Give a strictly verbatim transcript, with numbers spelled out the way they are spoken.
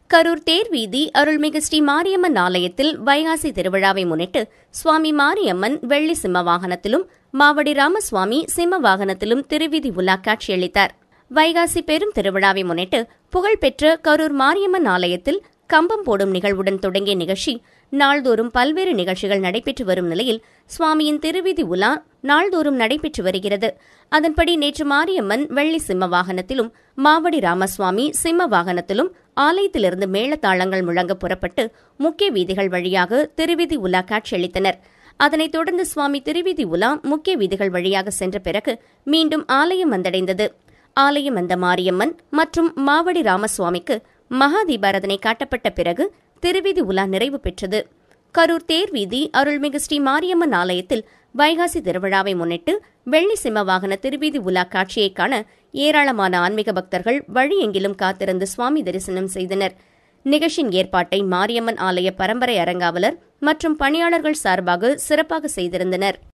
கரூர் தேர்வீதி அருள்மிகு ஸ்ரீ மாரியம்மன் ஆலயத்தில் வைகாசி திருவிழாவை முன்னிட்டு சுவாமி மாரியம்மன் வெள்ளி சிம்ம வாகனத்திலும் மாவடி ராமசுவாமி சிம்ம வாகனத்திலும் திருவீதி உலா காட்சியளித்தார். வைகாசி பெரும் திருவிழாவை முன்னிட்டு புகழ்பெற்ற கரூர் மாரியம்மன் ஆலயத்தில் கம்பம் போடும் நிகழ்வுடன் தொடங்கிய நிகழ்ச்சி நாள்தோறும் பல்வேறு நிகழ்ச்சிகள் நடைபெற்று வரும் நிலையில் சுவாமியின் திருவீதி உலா நாள்தோறும் நடைபெற்று வருகிறது. அதன்படி நேற்று மாரியம்மன் வெள்ளி சிம்ம வாகனத்திலும் மாவடி ராமசுவாமி சிம்ம வாகனத்திலும் ஆலயத்திலிருந்து மேளதாளங்கள் முழங்க புறப்பட்டு முக்கிய வீதிகள் வழியாக திருவீதி உலா காட்சியளித்தனர். அதனைத் தொடர்ந்து சுவாமி திருவீதி உலா முக்கிய வீதிகள் வழியாக சென்ற பிறகு மீண்டும் ஆலயம் வந்தடைந்தது. ஆலயம் வந்த மாரியம்மன் மற்றும் மாவடி ராமசுவாமிக்கு மகா தீபாராதனை காட்டப்பட்ட பிறகு திருவீதி உலா நிறைவு பெற்றது. கரூர் தேர்வீதி அருள்மிகு ஸ்ரீ மாரியம்மன் ஆலயத்தில் வைகாசி திருவிழாவை முன்னிட்டு வெள்ளி சிம்ம வாகன திருவீதி உலா காட்சியை காண ஏராளமான ஆன்மீக பக்தர்கள் வழியெங்கிலும் காத்திருந்து சுவாமி தரிசனம் செய்தனர். நிகழ்ச்சியின் ஏற்பாட்டை மாரியம்மன் ஆலய பரம்பரை அரங்காவலர் மற்றும் பணியாளர்கள் சார்பாக சிறப்பாக செய்திருந்தனர்.